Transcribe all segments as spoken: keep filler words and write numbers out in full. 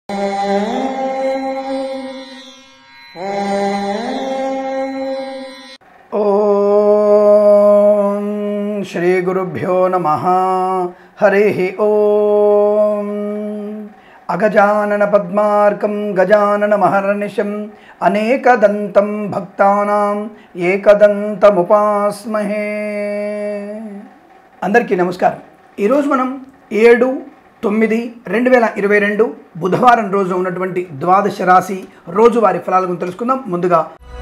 ओम श्री गुरुभ्यो नमः। हरिः ओम। अगजानन पद्मार्कं गजानन महर्निशं अनेकदन्तं भक्तानां एकदन्तमुपास्महे। అందరికీ నమస్కారం। ఈరోజు మనం ఏడు తొమ్మిది రెండు వేల ఇరవై రెండు బుధవారం రోజు ఉన్నటువంటి ద్వాదశ రాశి రోజువారీ ఫలాల గురించి తెలుసుకుందాం। ముందుగా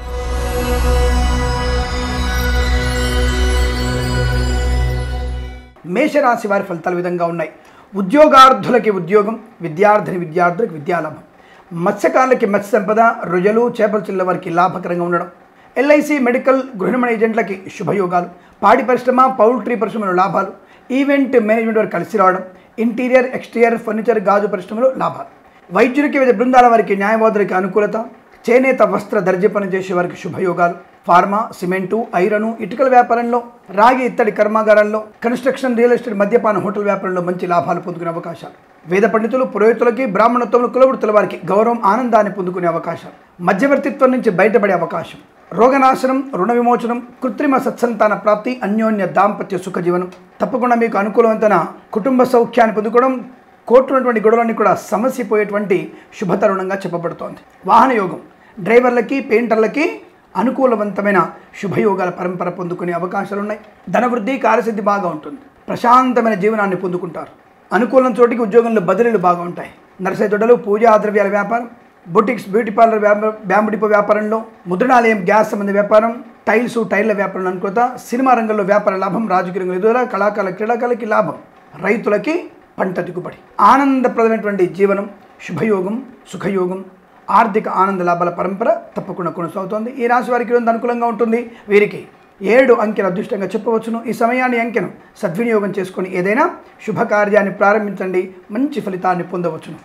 మేషరాశి వారి ఫలితాలు విధంగా ఉన్నాయి। ఉద్యోగార్థులకి ఉద్యోగం, విద్యార్థిని విద్యార్థులకు విద్యాలాభం, మత్స్యకారులకి మత్స్య సంపద, రొయ్యలు చేపల చిల్ల వారికి లాభకరంగా ఉండడం, ఎల్ఐసి మెడికల్ గృహనిర్మాణ ఏజెంట్లకి శుభయోగాలు, పాడి పరిశ్రమ పౌల్ట్రీ పరిశ్రమలో లాభాలు, ఈవెంట్ మేనేజ్మెంట్ వారికి కలిసి రావడం, ఇంటీరియర్ ఎక్స్టీరియర్ ఫర్నిచర్ గాజు పరిశ్రమలో లాభాలు, వైద్యులకి వివిధ బృందాల వారికి న్యాయవాదులకి అనుకూలత, చేనేత వస్త్ర దర్జీ పని చేసే వారికి శుభయోగాలు, ఫార్మా సిమెంటు ఐరను ఇటుకల వ్యాపారంలో, రాగి ఇత్తడి కర్మాగారాల్లో, కన్స్ట్రక్షన్ రియల్ ఎస్టేట్ మద్యపాన హోటల్ వ్యాపారంలో మంచి లాభాలు పొందుకునే అవకాశాలు, వేద పండితులు పురోహితులకి బ్రాహ్మణత్వంలో కులవృత్తుల వారికి గౌరవం ఆనందాన్ని పొందుకునే అవకాశాలు, మధ్యవర్తిత్వం నుంచి బయటపడే అవకాశం, రోగనాశనం రుణ విమోచనం, కృత్రిమ సత్సంతాన ప్రాప్తి, అన్యోన్య దాంపత్య సుఖ జీవనం, తప్పకుండా మీకు అనుకూలవంతమైన కుటుంబ సౌఖ్యాన్ని పొందుకోవడం, కోర్టున్నటువంటి గొడవలన్నీ కూడా సమస్యపోయేటువంటి శుభతరుణంగా చెప్పబడుతోంది। వాహన యోగం, డ్రైవర్లకి పెయింటర్లకి అనుకూలవంతమైన శుభయోగాల పరంపర పొందుకునే అవకాశాలు ఉన్నాయి। ధనవృద్ధి కార్యసిద్ధి బాగా ఉంటుంది, ప్రశాంతమైన జీవనాన్ని పొందుకుంటారు, అనుకూలం చోటికి ఉద్యోగంలో బదిలీలు బాగా ఉంటాయి, నర్సరీ తొడలు పూజా ద్రవ్యాల వ్యాపారం, boutiques beauty parlour bamboo depot వ్యాపారంలో, ముద్రణాలయం గ్యాస్ సంబంధ వ్యాపారం, టైల్స్ టైళ్ల వ్యాపారంలో అనుకూలత, సినిమా రంగంలో వ్యాపార లాభం, రాజకీయ రంగంలో ఎదుగుదల, కళాకారుల క్రీడాకారులకి లాభం, రైతులకి పంట దిగుబడి, ఆనందప్రదమైనటువంటి జీవనం, శుభయోగం సుఖయోగం, ఆర్థిక ఆనంద లాభాల పరంపర తప్పకుండా కొనసాగుతోంది। ఈ రాశి వారికి ఈరోజు అనుకూలంగా ఉంటుంది। వీరికి ఏడు అంకెల అదృష్టంగా చెప్పవచ్చును। ఈ సమయాన్ని అంకెను సద్వినియోగం చేసుకొని ఏదైనా శుభకార్యాన్ని ప్రారంభించండి, మంచి ఫలితాన్ని పొందవచ్చును।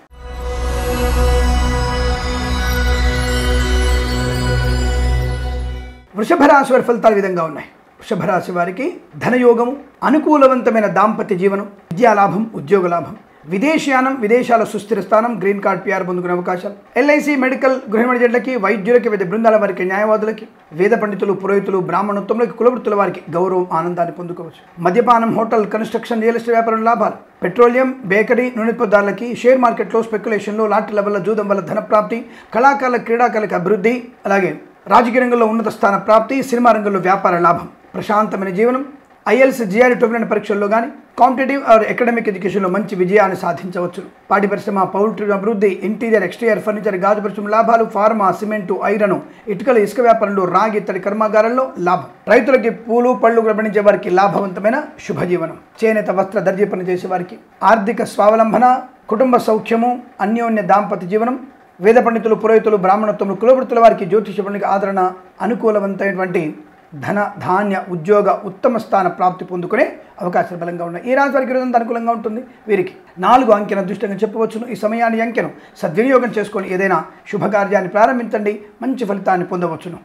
వృషభ రాశి వారి ఫలితాలు విధంగా ఉన్నాయి। వృషభ రాశి వారికి ధనయోగము, అనుకూలవంతమైన దాంపత్య జీవనం, విద్యాలాభం ఉద్యోగ లాభం, విదేశీయానం విదేశాల సుస్థిర స్థానం, గ్రీన్ కార్డ్ పిఆర్ పొందుకునే అవకాశాలు, ఎల్ఐసి మెడికల్ గృహనిర్మాణ ఏజెంట్లకి వైద్యులకి వివిధ బృందాల వారికి న్యాయవాదులకి, వేద పండితులు పురోహితులు బ్రాహ్మణత్వంలోకి కులవృత్తుల వారికి గౌరవం ఆనందాన్ని పొందుకోవచ్చు, మద్యపానం హోటల్ కన్స్ట్రక్షన్ రియల్ ఎస్టేట్ వ్యాపారం లాభాలు, పెట్రోలియం బేకరీ నూనె పదార్థాలకి, షేర్ మార్కెట్లో స్పెక్యులేషన్లో లాటరీల వల్ల జూదం వల్ల ధన ప్రాప్తి, కళాకారుల క్రీడాకారులకు అభివృద్ధి, అలాగే రాజకీయ రంగంలో ఉన్నత స్థాన ప్రాప్తి, సినిమా రంగంలో వ్యాపార లాభం, ప్రశాంతమైన జీవనం, ఐఎల్స్ జిఆర్ఈ టోఫెల్ పరీక్షల్లో కానీ కాంపిటేటివ్ ఆర్ అకాడమిక్ ఎడ్యుకేషన్లో మంచి విజయాన్ని సాధించవచ్చు, పాడి పరిశ్రమ పౌల్ట్రీ అభివృద్ధి, ఇంటీరియర్ ఎక్స్టీరియర్ ఫర్నిచర్ గాజు పరిశ్రమ లాభాలు, ఫార్మా సిమెంటు ఐరను ఇటుకల ఇసుక వ్యాపారంలో, రాగి ఇత్తడి కర్మాగారాల్లో లాభం, రైతులకి పూలు పళ్ళు పండించే వారికి లాభవంతమైన శుభజీవనం, చేనేత వస్త్ర దర్జీ పని చేసే వారికి ఆర్థిక స్వావలంబన, కుటుంబ సౌఖ్యము, అన్యోన్య దాంపత్య జీవనం, వేద పండితులు పురోహితులు బ్రాహ్మణత్వంలో కులవృత్తుల వారికి జ్యోతిష పండితుల ఆదరణ, అనుకూలవంతమైనటువంటి ధన ధాన్య ఉద్యోగ ఉత్తమ స్థాన ప్రాప్తి పొందుకునే అవకాశాలు బలంగా ఉన్నాయి। ఈ రాశి వారికి ఈరోజు అనుకూలంగా ఉంటుంది। వీరికి నాలుగు అంకెల అదృష్టంగా చెప్పవచ్చును। ఈ సమయాన్ని అంకెను సద్వినియోగం చేసుకొని ఏదైనా శుభకార్యాన్ని ప్రారంభించండి, మంచి ఫలితాన్ని పొందవచ్చును।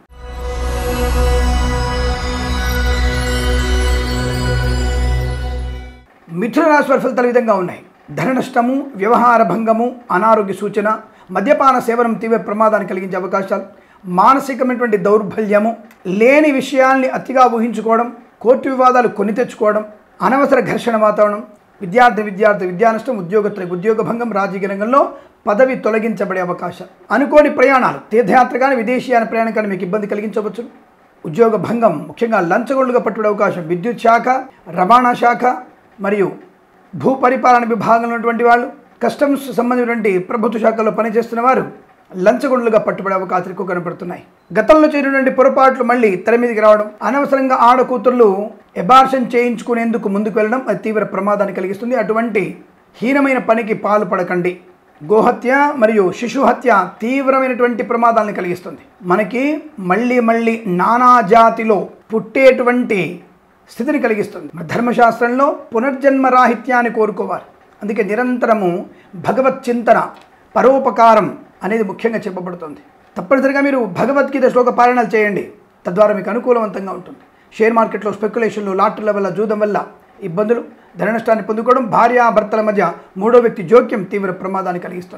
మిథున రాశి వారి ఫలితాలు విధంగా ఉన్నాయి। ధన నష్టము, వ్యవహార భంగము, అనారోగ్య సూచన, మద్యపాన సేవనం తీవ్ర ప్రమాదాన్ని కలిగించే అవకాశాలు, మానసికమైనటువంటి దౌర్బల్యము, లేని విషయాల్ని అతిగా ఊహించుకోవడం, కోర్టు వివాదాలు కొని తెచ్చుకోవడం, అనవసర ఘర్షణ వాతావరణం, విద్యార్థి విద్యార్థి విద్యా నష్టం, ఉద్యోగస్తులకు ఉద్యోగ భంగం, రాజకీయ రంగంలో పదవి తొలగించబడే అవకాశం, అనుకోని ప్రయాణాలు, తీర్థయాత్ర కానీ విదేశీయాన ప్రయాణం కానీ మీకు ఇబ్బంది కలిగించవచ్చు, ఉద్యోగ భంగం ముఖ్యంగా లంచగొండుగా పట్టుబడే అవకాశం, విద్యుత్ శాఖ రవాణా శాఖ మరియు భూ పరిపాలన విభాగంలో ఉన్నటువంటి వాళ్ళు, కస్టమ్స్ సంబంధించినటువంటి ప్రభుత్వ శాఖల్లో పనిచేస్తున్న వారు లంచగొండలుగా పట్టుబడే అవకాశాలు ఎక్కువ కనపడుతున్నాయి। గతంలో చేసినటువంటి పొరపాట్లు మళ్ళీ తెర మీదకి రావడం, అనవసరంగా ఆడకూతుర్లు ఎబార్షన్ చేయించుకునేందుకు ముందుకు వెళ్ళడం అది తీవ్ర ప్రమాదాన్ని కలిగిస్తుంది। అటువంటి హీనమైన పనికి పాల్పడకండి। గోహత్య మరియు శిశు హత్య తీవ్రమైనటువంటి ప్రమాదాలను కలిగిస్తుంది। మనకి మళ్ళీ మళ్ళీ నానా జాతిలో పుట్టేటువంటి స్థితిని కలిగిస్తుంది। ధర్మశాస్త్రంలో పునర్జన్మ రాహిత్యాన్ని కోరుకోవాలి। అందుకే నిరంతరము భగవత్ చింతన పరోపకారం అనేది ముఖ్యంగా చెప్పబడుతుంది। తప్పనిసరిగా మీరు భగవద్గీత శ్లోక పారాయణాలు చేయండి, తద్వారా మీకు అనుకూలవంతంగా ఉంటుంది। షేర్ మార్కెట్లో స్పెక్యులేషన్లు లాటరీల వల్ల జూదం వల్ల ఇబ్బందులు, ధన నష్టాన్ని పొందుకోవడం, భార్యాభర్తల మధ్య మూడో వ్యక్తి జోక్యం తీవ్ర ప్రమాదాన్ని కలిగిస్తుంది।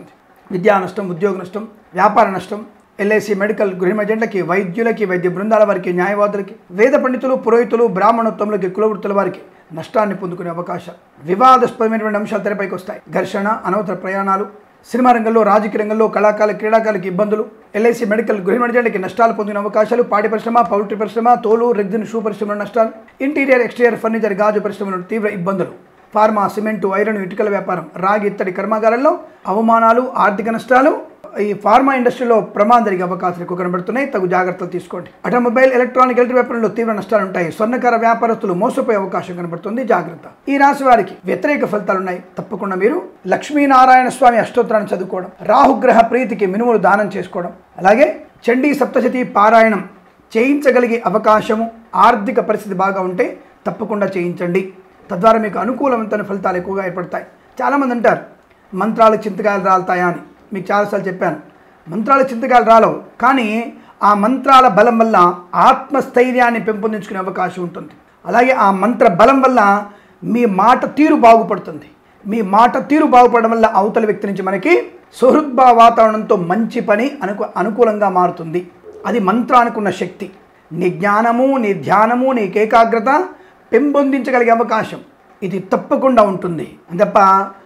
విద్యా నష్టం, ఉద్యోగ నష్టం, వ్యాపార నష్టం, ఎల్ఐసి మెడికల్ గృహ ఏజెంట్లకి, వైద్యులకి, వైద్య బృందాల వారికి, న్యాయవాదులకి, వేద పండితులు, పురోహితులు, బ్రాహ్మణోత్తములకి, కులవృత్తుల వారికి నష్టాన్ని పొందుకునే అవకాశాలు, వివాదాస్పదమైనటువంటి అంశాలు తెరపైకి వస్తాయి. ఘర్షణ, అనవసర ప్రయాణాలు, సినిమా రంగంలో, రాజకీయ రంగంలో, కళాకారుల క్రీడాకారులకి ఇబ్బందులు, ఎల్ఐసి మెడికల్ గృహ ఏజెంట్లకి నష్టాలు పొందిన అవకాశాలు, పాడి పరిశ్రమ, పౌల్ట్రీ పరిశ్రమ, తోలు, రెగ్జిన్, షూ పరిశ్రమల నష్టాలు, ఇంటీరియర్, ఎక్స్టీరియర్ ఫర్నిచర్, గాజు పరిశ్రమలో తీవ్ర ఇబ్బందులు, ఫార్మా, సిమెంటు, ఐరన్, ఇటుకల వ్యాపారం, రాగి ఇత్తడి కర్మాగారాల్లో అవమానాలు, ఆర్థిక నష్టాలు, ఈ ఫార్మా ఇండస్ట్రీలో ప్రమాదం జరిగే అవకాశాలు ఎక్కువ కనబడుతున్నాయి. తగు జాగ్రత్తలు తీసుకోండి. ఆటోమొబైల్, ఎలక్ట్రానిక్, ఎలక్ట్రిక్ వ్యాపారంలో తీవ్ర నష్టాలు ఉంటాయి. స్వర్ణకార వ్యాపారస్తులు మోసపోయే అవకాశం కనబడుతుంది. జాగ్రత్త. ఈ రాశి వారికి వ్యతిరేక ఫలితాలు ఉన్నాయి. తప్పకుండా మీరు లక్ష్మీనారాయణ స్వామి అష్టోత్తరాన్ని చదువుకోవడం, రాహుగ్రహ ప్రీతికి మినుములు దానం చేసుకోవడం, అలాగే చండీ సప్తశతి పారాయణం చేయించగలిగే అవకాశము, ఆర్థిక పరిస్థితి బాగా ఉంటే తప్పకుండా చేయించండి. తద్వారా మీకు అనుకూలమైన ఫలితాలు ఎక్కువగా ఏర్పడతాయి. చాలామంది అంటారు మంత్రాలు చింతకాయలు రాలుతాయా అని. మీకు చాలాసార్లు చెప్పాను, మంత్రాలు చింతకాయలు రాలవు, కానీ ఆ మంత్రాల బలం వల్ల ఆత్మస్థైర్యాన్ని పెంపొందించుకునే అవకాశం ఉంటుంది. అలాగే ఆ మంత్ర బలం వల్ల మీ మాట తీరు బాగుపడుతుంది. మీ మాట తీరు బాగుపడడం వల్ల అవతల వ్యక్తి నుంచి మనకి సుహృద్భావ వాతావరణంతో మంచి పని అనుకు అనుకూలంగా మారుతుంది. అది మంత్రానికి ఉన్న శక్తి. నీ జ్ఞానము, నీ ధ్యానము, నీకు ఏకాగ్రత పెంపొందించగలిగే అవకాశం ఇది తప్పకుండా ఉంటుంది. తప్ప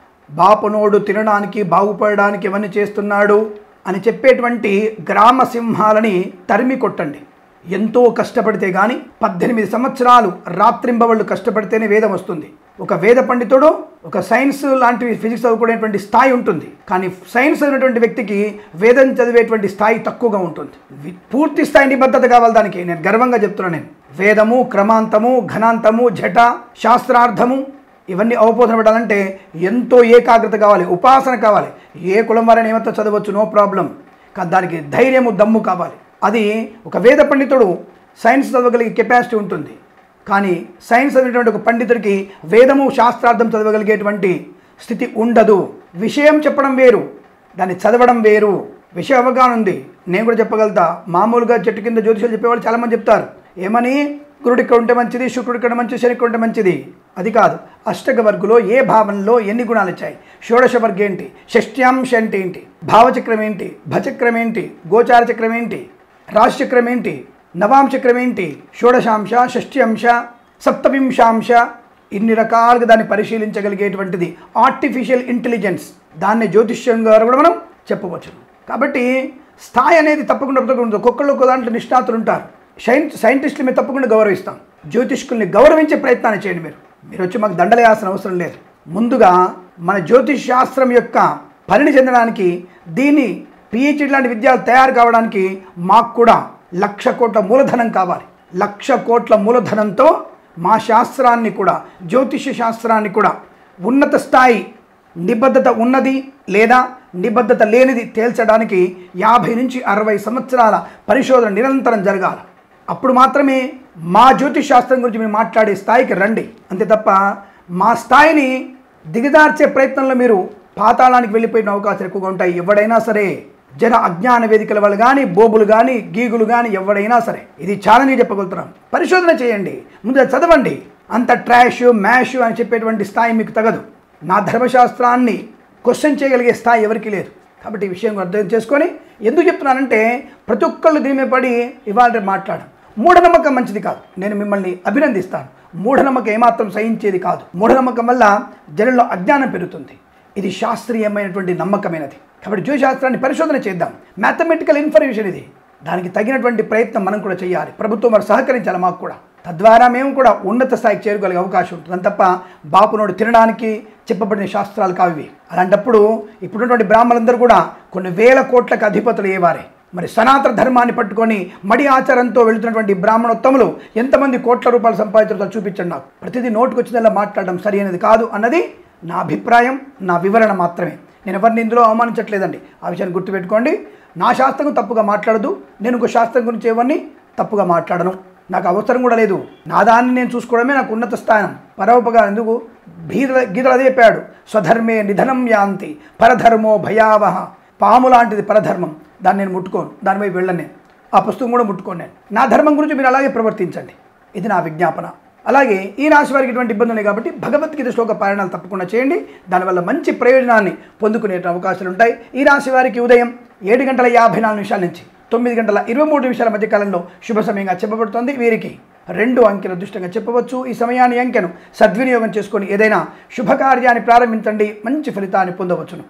బాపనోడు తినడానికి, బాగుపడడానికి ఇవన్నీ చేస్తున్నాడు అని చెప్పేటువంటి గ్రామ సింహాలని తరిమి కొట్టండి. ఎంతో కష్టపడితే కానీ, పద్దెనిమిది సంవత్సరాలు రాత్రింబవళ్ళు కష్టపడితేనే వేదం వస్తుంది. ఒక వేద పండితుడు, ఒక సైన్స్ లాంటివి ఫిజిక్స్ చదువుకునేటువంటి స్థాయి ఉంటుంది. కానీ సైన్స్ చదివినటువంటి వ్యక్తికి వేదం చదివేటువంటి స్థాయి తక్కువగా ఉంటుంది. పూర్తి స్థాయి నిబద్ధత కావాలి దానికి. నేను గర్వంగా చెప్తున్నాను. నేను వేదము, క్రమాంతము, ఘనాంతము, జట, శాస్త్రార్థము ఇవన్నీ అవబోధపడాలంటే ఎంతో ఏకాగ్రత కావాలి, ఉపాసన కావాలి. ఏ కులం వారైనా ఏమంతా చదవచ్చు, నో ప్రాబ్లం. కానీ దానికి ధైర్యము, దమ్ము కావాలి. అది ఒక వేద పండితుడు సైన్స్ చదవగలిగే కెపాసిటీ ఉంటుంది. కానీ సైన్స్ చదివినటువంటి ఒక పండితుడికి వేదము, శాస్త్రార్థం చదవగలిగేటువంటి స్థితి ఉండదు. విషయం చెప్పడం వేరు, దాన్ని చదవడం వేరు. విషయ అవగాహన ఉంది. నేను కూడా చెప్పగలుగుతా. మామూలుగా చెట్టు కింద జ్యోతిషాలు చెప్పేవాళ్ళు చాలామంది చెప్తారు. ఏమని? గురుడు ఇక్కడ ఉంటే మంచిది, శుక్రుడు ఇక్కడ మంచిది, శని ఇక్కడ ఉంటే మంచిది. అది కాదు. అష్టక వర్గులో ఏ భావనలో ఎన్ని గుణాలు వచ్చాయి, షోడశ వర్గం ఏంటి, షష్ట్యాంశ అంటే ఏంటి, భావచక్రం ఏంటి, భచక్రం ఏంటి, గోచార చక్రం ఏంటి, రాశిచక్రం ఏంటి, నవాంశక్రం ఏంటి, షోడశాంశ, షష్ట్యాంశ, సప్తవింశాంశ, ఇన్ని రకాలుగా దాన్ని పరిశీలించగలిగేటువంటిది ఆర్టిఫిషియల్ ఇంటెలిజెన్స్. దాన్ని జ్యోతిష్యం గారు కూడా మనం చెప్పవచ్చు. కాబట్టి స్థాయి అనేది తప్పకుండా ఉంటుంది. ఒక్కొక్కళ్ళు ఒక్కో దాంట్లో నిష్ణాతులు ఉంటారు. సైన్స్ సైంటిస్టులు మేము తప్పకుండా గౌరవిస్తాం. జ్యోతిష్కుల్ని గౌరవించే ప్రయత్నాన్ని చేయండి. మీరు మీరు వచ్చి మాకు దండలేయాల్సిన అవసరం లేదు. ముందుగా మన జ్యోతిష్ శాస్త్రం యొక్క పనిని చెందడానికి, దీన్ని పిహెచ్డి లాంటి విద్యాలు తయారు కావడానికి మాకు కూడా లక్ష కోట్ల మూలధనం కావాలి. లక్ష కోట్ల మూలధనంతో మా శాస్త్రాన్ని కూడా, జ్యోతిష శాస్త్రాన్ని కూడా ఉన్నత స్థాయి, నిబద్ధత ఉన్నది లేదా నిబద్ధత లేనిది తేల్చడానికి యాభై నుంచి అరవై సంవత్సరాల పరిశోధన నిరంతరం జరగాలి. అప్పుడు మాత్రమే మా జ్యోతిష్ శాస్త్రం గురించి మీరు మాట్లాడే స్థాయికి రండి. అంతే తప్ప మా స్థాయిని దిగదార్చే ప్రయత్నంలో మీరు పాతాళానికి వెళ్ళిపోయిన అవకాశాలు ఎక్కువగా ఉంటాయి. ఎవడైనా సరే, జన అజ్ఞాన వేదికల వాళ్ళు కానీ, బోబులు కానీ, గీగులు కానీ, ఎవడైనా సరే ఇది ఛాలెంజ్ చెప్పగలుగుతున్నాం. పరిశోధన చేయండి, ముందు చదవండి. అంత ట్రాష్, మ్యాష్ అని చెప్పేటువంటి స్థాయి మీకు తగదు. నా ధర్మశాస్త్రాన్ని క్వశ్చన్ చేయగలిగే స్థాయి ఎవరికి లేదు. కాబట్టి ఈ విషయం అర్థం చేసుకొని ఎందుకు చెప్తున్నానంటే, ప్రతి ఒక్కళ్ళు దీని మీద పడి ఇవాళ మాట్లాడడం మూఢనమ్మకం మంచిది కాదు. నేను మిమ్మల్ని అభినందిస్తాను. మూఢనమ్మకం ఏమాత్రం సహించేది కాదు. మూఢనమ్మకం వల్ల జనంలో అజ్ఞానం పెరుగుతుంది. ఇది శాస్త్రీయమైనటువంటి నమ్మకమైనది. కాబట్టి జ్యోతిశాస్త్రాన్ని పరిశోధన చేద్దాం. మ్యాథమెటికల్ ఇన్ఫర్మేషన్ ఇది. దానికి తగినటువంటి ప్రయత్నం మనం కూడా చేయాలి. ప్రభుత్వం వారు సహకరించాలి మాకు కూడా. తద్వారా మేము కూడా ఉన్నత స్థాయికి చేరుకోగలిగే అవకాశం ఉంటుంది. అంత తప్ప బాపునోడు తినడానికి చెప్పబడిన శాస్త్రాలు కావి. అలాంటప్పుడు ఇప్పుడున్నటువంటి బ్రాహ్మణులందరూ కూడా కొన్ని వేల కోట్లకు అధిపతులు అయ్యేవారే. మరి సనాతన ధర్మాన్ని పట్టుకొని మడి ఆచారంతో వెళుతున్నటువంటి బ్రాహ్మణోత్తములు ఎంతమంది కోట్ల రూపాయలు సంపాదించారో చూపించండి నాకు. ప్రతిదీ నోటుకు వచ్చిందల్లా మాట్లాడడం సరి అనేది కాదు అన్నది నా అభిప్రాయం, నా వివరణ మాత్రమే. నేను ఎవరిని ఇందులో అవమానించట్లేదండి. ఆ విషయాన్ని గుర్తుపెట్టుకోండి. నా శాస్త్రం తప్పుగా మాట్లాడదు. నేను ఇంకో శాస్త్రం గురించి ఎవరిని తప్పుగా మాట్లాడను. నాకు అవసరం కూడా లేదు. నా దాన్ని నేను చూసుకోవడమే నాకు ఉన్నత స్థానం. పరోపగా ఎందుకు గీత గీతలు అదే చెప్పాడు. స్వధర్మే నిధనం యాంతి పరధర్మో భయావహ. పాము లాంటిది పరధర్మం. దాన్ని నేను ముట్టుకోను, దాని వైపు వెళ్ళను. నేను ఆ పుస్తకం కూడా ముట్టుకోను. నేను నా ధర్మం గురించి మీరు అలాగే ప్రవర్తించండి. ఇది నా విజ్ఞాపన. అలాగే ఈ రాశి వారికి ఇటువంటి ఇబ్బంది ఉన్నాయి కాబట్టి భగవద్గీత శ్లోక పారాయణాలు తప్పకుండా చేయండి. దానివల్ల మంచి ప్రయోజనాన్ని పొందుకునే అవకాశాలు ఉంటాయి. ఈ రాశి వారికి ఉదయం ఏడు గంటల యాభై నాలుగు నిమిషాల నుంచి తొమ్మిది గంటల ఇరవై మూడు నిమిషాల మధ్య కాలంలో శుభ సమయంగా చెప్పబడుతోంది. వీరికి రెండు అంకెల అదృష్టంగా చెప్పవచ్చు. ఈ సమయాన్ని అంకెను సద్వినియోగం చేసుకొని ఏదైనా శుభకార్యాన్ని ప్రారంభించండి, మంచి ఫలితాన్ని పొందవచ్చును.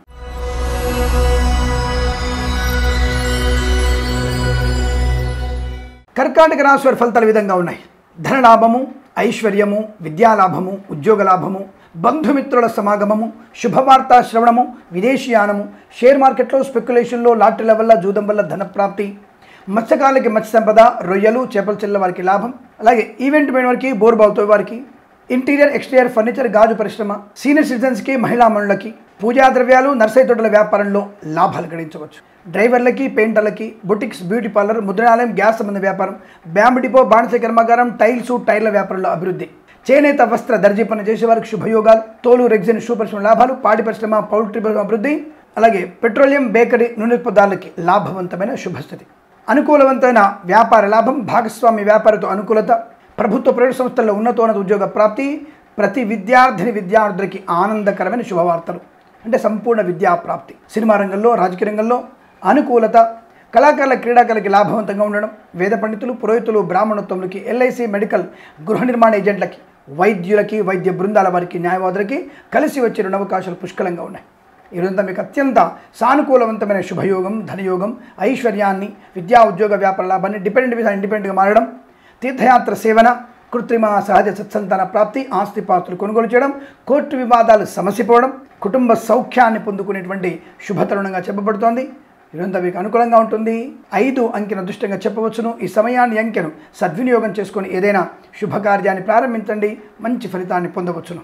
కర్కాటక రాశి వారి ఫలితాలు ఈ విధంగా ఉన్నాయి. ధనలాభము, ఐశ్వర్యము, విద్యాలాభము, ఉద్యోగ లాభము, బంధుమిత్రుల సమాగమము, శుభవార్తా శ్రవణము, విదేశీయానము, షేర్ మార్కెట్లో స్పెక్యులేషన్లో లాటరీల వల్ల జూదం వల్ల ధనప్రాప్తి, మత్స్యకారులకి మత్స్య సంపద, రొయ్యలు చేపల చెల్ల వారికి లాభం, అలాగే ఈవెంట్ మెయిన్ వారికి బోర్బావుతో వారికి, ఇంటీరియర్ ఎక్స్టీరియర్ ఫర్నిచర్ గాజు పరిశ్రమ, సీనియర్ సిటిజన్స్కి మహిళా మనులకి, పూజా ద్రవ్యాలు నర్సరీ తోటల వ్యాపారంలో లాభాలు గణించవచ్చు. డ్రైవర్లకి, పెయింటర్లకి, బొటిక్స్, బ్యూటీ పార్లర్, ముద్రణాలయం, గ్యాస్ సంబంధ వ్యాపారం, బ్యాంబు డిపో, బాణస కర్మాగారం, టైల్స్, టైర్ల వ్యాపారంలో అభివృద్ధి, చేనేత వస్త్ర దర్జీ పని చేసేవారికి శుభయోగాలు, తోలు రెగ్జిన్ షూ పరిశ్రమ లాభాలు, పాడి పరిశ్రమ, పౌల్ట్రీ పరిశ్రమ అభివృద్ధి, అలాగే పెట్రోలియం, బేకరీ, నూనె పదార్థాలకి లాభవంతమైన శుభస్థితి, అనుకూలవంతమైన వ్యాపార లాభం, భాగస్వామి వ్యాపారతో అనుకూలత, ప్రభుత్వ ప్రైవేట్ సంస్థల్లో ఉన్నతోన్నత ఉద్యోగ ప్రాప్తి, ప్రతి విద్యార్థిని విద్యార్థులకి ఆనందకరమైన శుభవార్తలు అంటే సంపూర్ణ విద్యా ప్రాప్తి, సినిమా రంగంలో, రాజకీయ రంగంలో అనుకూలత, కళాకారుల క్రీడాకారులకి లాభవంతంగా ఉండడం, వేద పండితులు, పురోహితులు, బ్రాహ్మణోత్తములకి, ఎల్ఐసి మెడికల్, గృహ నిర్మాణ ఏజెంట్లకి, వైద్యులకి, వైద్య బృందాల వారికి, న్యాయవాదులకి కలిసి వచ్చే రెండు అవకాశాలు పుష్కలంగా ఉన్నాయి. ఈరోజంతా మీకు అత్యంత సానుకూలవంతమైన శుభయోగం, ధనయోగం, ఐశ్వర్యాన్ని, విద్యా ఉద్యోగ వ్యాపార లాభాన్ని, డిపెండెంట్ మీద ఇండిపెండెంట్గా మారడం, తీర్థయాత్ర సేవన, కృత్రిమ సహజ సత్సంతాన ప్రాప్తి, ఆస్తిపాస్తులు కొనుగోలు చేయడం, కోర్టు వివాదాలు సమసిపోవడం, కుటుంబ సౌఖ్యాన్ని పొందుకునేటువంటి శుభతరుణంగా చెప్పబడుతోంది. ఇదంతా మీకు అనుకూలంగా ఉంటుంది. ఐదు అంకెను అదృష్టంగా చెప్పవచ్చును. ఈ సమయాన్ని అంకెను సద్వినియోగం చేసుకొని ఏదైనా శుభకార్యాన్ని ప్రారంభించండి, మంచి ఫలితాన్ని పొందవచ్చును.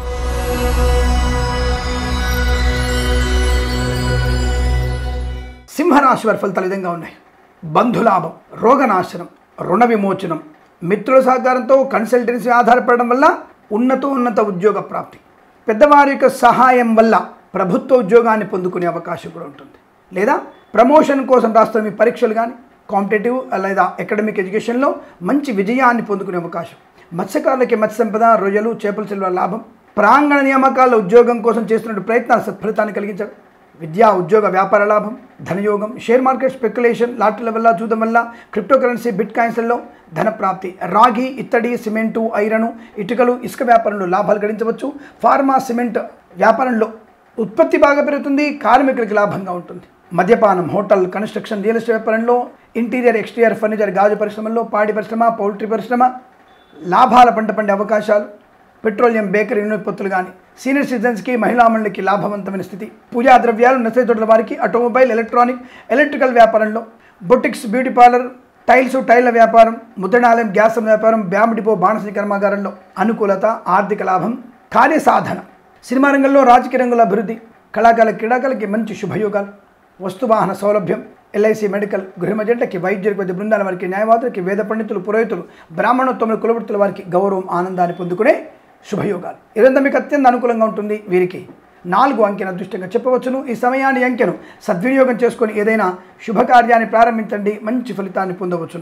సింహరాశి వారి ఫలితాలు విధంగా ఉన్నాయి. బంధులాభం, రోగనాశనం, రుణ విమోచనం, మిత్రుల సహకారంతో కన్సల్టెన్సీ ఆధారపడడం వల్ల ఉన్నత ఉన్నత ఉద్యోగ ప్రాప్తి, పెద్దవారి యొక్క సహాయం వల్ల ప్రభుత్వ ఉద్యోగాన్ని పొందుకునే అవకాశం కూడా ఉంటుంది. లేదా ప్రమోషన్ కోసం రాస్తున్న మీ పరీక్షలు కానీ కాంపిటేటివ్ లేదా అకాడమిక్ ఎడ్యుకేషన్లో మంచి విజయాన్ని పొందుకునే అవకాశం, మత్స్యకారులకి మత్స్య సంపద, రొయ్యలు, చేపల చెల్వ లాభం, ప్రాంగణ నియామకాల ఉద్యోగం కోసం చేస్తున్న ప్రయత్నాలు సత్ఫలితాన్ని కలిగించడం, విద్యా ఉద్యోగ వ్యాపార లాభం, ధనయోగం, షేర్ మార్కెట్ స్పెక్యులేషన్, లాటరీల వల్ల జూదం వల్ల, క్రిప్టో కరెన్సీ, బిట్ కాయిన్స్లలో ధనప్రాప్తి, రాగి, ఇత్తడి, సిమెంటు, ఐరను, ఇటుకలు, ఇసుక వ్యాపారంలో లాభాలు గడించవచ్చు. ఫార్మా, సిమెంట్ వ్యాపారంలో ఉత్పత్తి బాగా పెరుగుతుంది, కార్మికులకి లాభంగా ఉంటుంది. మద్యపానం, హోటల్, కన్స్ట్రక్షన్, రియల్ ఎస్టేట్ వ్యాపారంలో, ఇంటీరియర్ ఎక్స్టీరియర్ ఫర్నిచర్ గాజు పరిశ్రమల్లో, పాడి పరిశ్రమ, పౌల్ట్రీ పరిశ్రమ లాభాల పంట పండే అవకాశాలు, పెట్రోలియం, బేకరీ ఉత్పత్తులు కానీ, సీనియర్ సిటిజన్స్కి, మహిళా మండలికి లాభవంతమైన స్థితి, పూజా ద్రవ్యాలు నర్సరీ తోటల వారికి, ఆటోమొబైల్, ఎలక్ట్రానిక్, ఎలక్ట్రికల్ వ్యాపారంలో, బొటిక్స్, బ్యూటీ పార్లర్, టైల్స్, టైర్ల వ్యాపారం, ముద్రణాలయం, గ్యాస్ వ్యాపారం, బ్యాంబు డిపో, బాణస కర్మాగారంలో అనుకూలత, ఆర్థిక లాభం, కార్యసాధన, సినిమా రంగంలో, రాజకీయ రంగంలో అభివృద్ధి, కళాకారుల క్రీడాకారులకి మంచి శుభయోగాలు, వస్తువాహన సౌలభ్యం, ఎల్ఐసి మెడికల్, గృహమజెంట్లకి, వైద్యులకు, వైద్య బృందాల వారికి, న్యాయవాదులకి, వేద పండితులు, పురోహితులు, బ్రాహ్మణోత్తములు, కులవృత్తుల వారికి గౌరవం, ఆనందాన్ని పొందుకునే శుభయోగాలు. ఇదంతా మీకు అత్యంత అనుకూలంగా ఉంటుంది. వీరికి నాలుగు అంకెను అదృష్టంగా చెప్పవచ్చును. ఈ సమయాన్ని అంకెను సద్వినియోగం చేసుకొని ఏదైనా శుభకార్యాన్ని ప్రారంభించండి, మంచి ఫలితాన్ని పొందవచ్చును.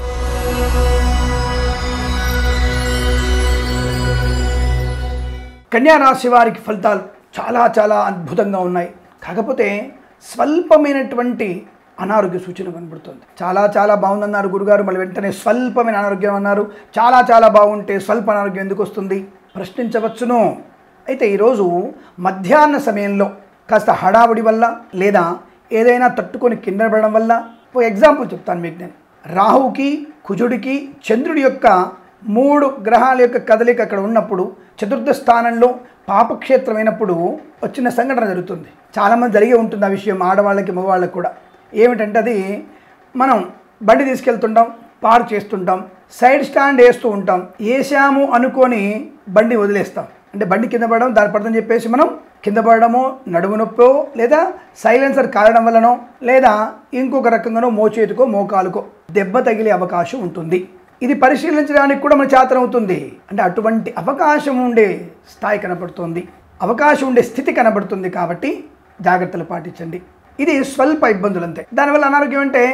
కన్యా రాశి వారికి ఫలితాలు చాలా చాలా అద్భుతంగా ఉన్నాయి. కాకపోతే స్వల్పమైనటువంటి అనారోగ్య సూచన కనబడుతుంది. చాలా చాలా బాగుందన్నారు గురుగారు, మళ్ళీ వెంటనే స్వల్పమైన అనారోగ్యం అన్నారు. చాలా చాలా బాగుంటే స్వల్ప అనారోగ్యం ఎందుకు వస్తుంది ప్రశ్నించవచ్చును. అయితే ఈరోజు మధ్యాహ్న సమయంలో కాస్త హడావుడి వల్ల లేదా ఏదైనా తట్టుకొని కింద పడడం వల్ల, ఒక ఎగ్జాంపుల్ చెప్తాను మీకు నేను. రాహుకి, కుజుడికి, చంద్రుడి యొక్క మూడు గ్రహాల యొక్క కదలిక అక్కడ ఉన్నప్పుడు చతుర్థ స్థానంలో పాపక్షేత్రమైనప్పుడు వచ్చిన సంఘటన జరుగుతుంది. చాలామంది జరిగే ఉంటుంది ఆ విషయం, ఆడవాళ్ళకి మగవాళ్ళకి కూడా. ఏమిటంటే అది మనం బండి తీసుకెళ్తుంటాం, పార్క్ చేస్తుంటాం, సైడ్ స్టాండ్ వేస్తూ ఉంటాం, వేసాము అనుకొని బండి వదిలేస్తాం. అంటే బండి కింద పడడం, దాని పడదని చెప్పేసి మనం కింద పడడమో, నడుము నొప్పో, లేదా సైలెన్సర్ కారడం వల్లనో, లేదా ఇంకొక రకంగానో మోచేతికో మోకాలుకో దెబ్బ తగిలే అవకాశం ఉంటుంది. ఇది పరిశీలించడానికి కూడా మన చేతన అవుతుంది. అంటే అటువంటి అవకాశం ఉండే స్థాయి కనబడుతుంది, అవకాశం ఉండే స్థితి కనబడుతుంది. కాబట్టి జాగ్రత్తలు పాటించండి. ఇది స్వల్ప ఇబ్బందులు అంతే. దానివల్ల అనారోగ్యం అంటే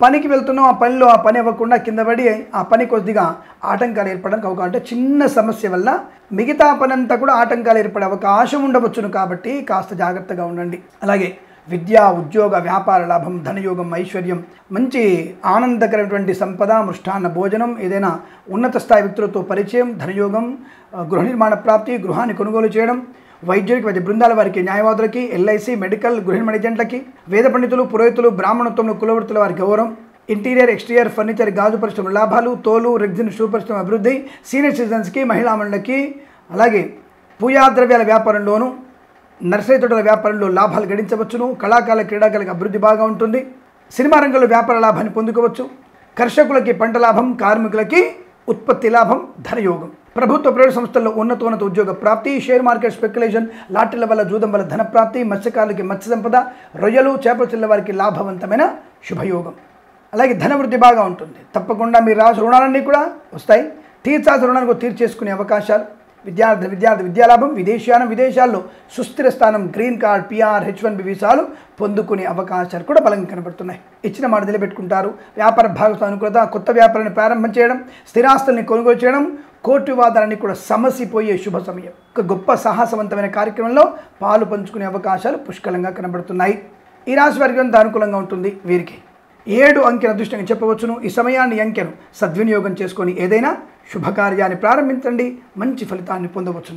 పనికి వెళ్తున్నాం, ఆ పనిలో ఆ పని అవ్వకుండా కింద పడి ఆ పని కొద్దిగా ఆటంకాలు ఏర్పడడానికి అవకాశం, అంటే చిన్న సమస్య వల్ల మిగతా పని అంతా కూడా ఆటంకాలు ఏర్పడే అవకాశం ఉండవచ్చును. కాబట్టి కాస్త జాగ్రత్తగా ఉండండి. అలాగే విద్యా, ఉద్యోగ, వ్యాపార లాభం, ధనయోగం, ఐశ్వర్యం, మంచి ఆనందకరమైనటువంటి సంపద, మృష్టాన్న భోజనం, ఏదైనా ఉన్నత స్థాయి వ్యక్తులతో పరిచయం, ధనయోగం, గృహ నిర్మాణ ప్రాప్తి, గృహాన్ని కొనుగోలు చేయడం, వైద్యుడికి, వైద్య బృందాల వారికి, న్యాయవాదులకి, ఎల్ఐసి, మెడికల్, గృహ నిర్మాణ ఏజెంట్లకి, వేద పండితులు, పురోహితులు, బ్రాహ్మణత్వంలో కులవృత్తుల వారి గౌరవం, ఇంటీరియర్, ఎక్స్టీరియర్, ఫర్నిచర్, గాజు పరిశ్రమ లాభాలు, తోలు, రెగ్జిన్ షూ పరిశ్రమ అభివృద్ధి, సీనియర్ సిటిజన్స్కి, మహిళా మండలికి, అలాగే పూజా ద్రవ్యాల వ్యాపారంలోనూ, నర్సరీ తోటల వ్యాపారంలో లాభాలు గడించవచ్చును. కళాకాల, క్రీడాకారులకు అభివృద్ధి బాగా ఉంటుంది. సినిమా రంగంలో వ్యాపార లాభాన్ని పొందుకోవచ్చు. కర్షకులకి పంట లాభం, కార్మికులకి ఉత్పత్తి లాభం, ధనయోగం. ప్రభుత్వ ప్రైవేట్ సంస్థల్లో ఉన్నతోన్నత ఉద్యోగ ప్రాప్తి, షేర్ మార్కెట్ స్పెక్యులేషన్, లాటరీల వల్ల, జూదం వల్ల ధన ప్రాప్తి, మత్స్యకారులకి మత్స్య సంపద, రొయ్యలు, చేపల చిల్ల వారికి లాభవంతమైన శుభయోగం. అలాగే ధనవృద్ధి బాగా ఉంటుంది. తప్పకుండా మీరు రాసిన రుణాలన్నీ కూడా వస్తాయి. తీర్చాల్సిన రుణానికి తీర్చేసుకునే అవకాశాలు. విద్యార్థి విద్యార్థి విద్యాలాభం, విదేశానం, విదేశాల్లో సుస్థిర స్థానం, green card, PR, H one B వీసాలు పొందుకునే అవకాశాలు కూడా బలంగా కనబడుతున్నాయి. ఇచ్చిన మాట నిలబెట్టుకుంటారు. వ్యాపార భాగస్వామి అనుకూలత, కొత్త వ్యాపారాన్ని ప్రారంభం చేయడం, స్థిరాస్తుల్ని కొనుగోలు చేయడం, కోర్టు వివాదాలన్నీ కూడా సమసిపోయే శుభ సమయం. ఒక గొప్ప సాహసవంతమైన కార్యక్రమంలో పాలు పంచుకునే అవకాశాలు పుష్కలంగా కనబడుతున్నాయి. ఈ రాశి వారికి అంత అనుకూలంగా ఉంటుంది. వీరికి ఏడు అంకెను అదృష్టంగా చెప్పవచ్చును. ఈ సమయాన్ని, అంకెను సద్వినియోగం చేసుకొని ఏదైనా శుభకార్యాన్ని ప్రారంభించండి, మంచి ఫలితాన్ని పొందవచ్చును.